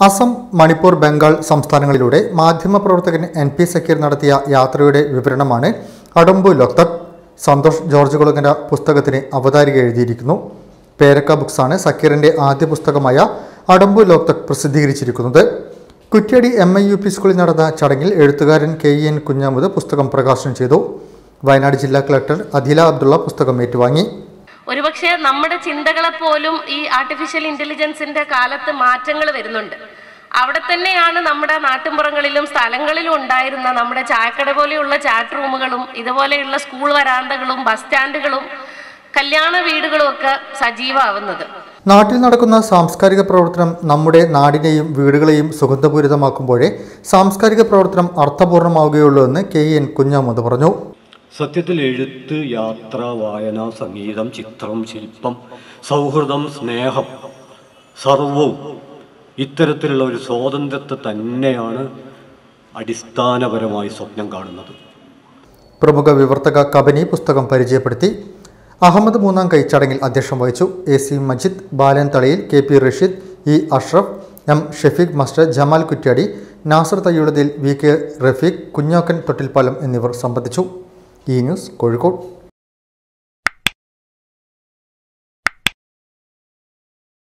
അസം, മണിപ്പൂർ, ബംഗാൾ സംസ്ഥാനങ്ങളിലൂടെ മാധ്യമപ്രവർത്തകൻ NP സക്കീർ നടത്തിയ യാത്രയുടെ വിവരണമാണ് അടംബു ലോക്തക്. സന്തോഷ് ജോർജ് കുളങ്ങര പുസ്തകത്തിന് അവതാരിക എഴുതിയിരിക്കുന്നു. പേരക്ക ബുക്സാണ് സക്കീറിന്റെ ആദ്യ പുസ്തകമായ അടംബു ലോക്തക് പ്രസിദ്ധീകരിച്ചിരിക്കുന്നത്. കുറ്റ്യാടി MIUP സ്കൂളിൽ നടന്ന ചടങ്ങിൽ എഴുത്തുകാരൻ KEN കുഞ്ഞാമുത് പുസ്തകം പ്രകാശനം ചെയ്തു. വയനാട് ജില്ലാ കളക്ടർ അദില അബ്ദുള്ള പുസ്തകം ഏറ്റുവാങ്ങി. ഒരുപക്ഷെ നമ്മുടെ ചിന്തകളെ പോലും ഈ ആർട്ടിഫിഷ്യൽ ഇന്റലിജൻസിന്റെ കാലത്ത് മാറ്റങ്ങൾ വരുന്നുണ്ട്. അവിടെ തന്നെയാണ് നമ്മുടെ നാട്ടിൻപുറങ്ങളിലും സ്ഥലങ്ങളിലും ഉണ്ടായിരുന്ന നമ്മുടെ ചായക്കട പോലെയുള്ള ചാറ്റ് റൂമുകളും ഇതുപോലെയുള്ള സ്കൂൾ വരാന്തകളും ബസ് സ്റ്റാൻഡുകളും കല്യാണ വീടുകളും ഒക്കെ സജീവമാവുന്നത്. നാട്ടിൽ നടക്കുന്ന സാംസ്കാരിക പ്രവർത്തനം നമ്മുടെ നാടിനെയും വീടുകളെയും സുഗന്ധപൂരിതമാക്കുമ്പോഴേ സാംസ്കാരിക പ്രവർത്തനം അർത്ഥപൂർണമാവുകയുള്ളൂ എന്ന് KEN കുഞ്ഞാമുത് പറഞ്ഞു. സത്യത്തിൽ എഴുത്ത്, യാത്ര, വായന, സംഗീതം, ചിത്രം, ശില്പം, സൗഹൃദം, സ്നേഹം സർവവും ഇത്തരത്തിലുള്ള ഒരു സ്വാതന്ത്ര്യത്തെ തന്നെയാണ് അടിസ്ഥാനപരമായി സ്വപ്നം കാണുന്നത്. പ്രമുഖ വിവർത്തക കബനി പുസ്തകം പരിചയപ്പെടുത്തി. അഹമ്മദ് മൂന്നാം കൈ ചടങ്ങിൽ അധ്യക്ഷം വഹിച്ചു. AC Majeed, Balan Thalayil, KP Rasheed, E Ashraf, M Shefeeq master, Jamal Kuttiadi, Nasar Thayyullathil, VK Rafeeq, Kunjokkan Thottilpalam എന്നിവർ സംബന്ധിച്ചു. ഈ ന്യൂസ് കോഴിക്കോട്.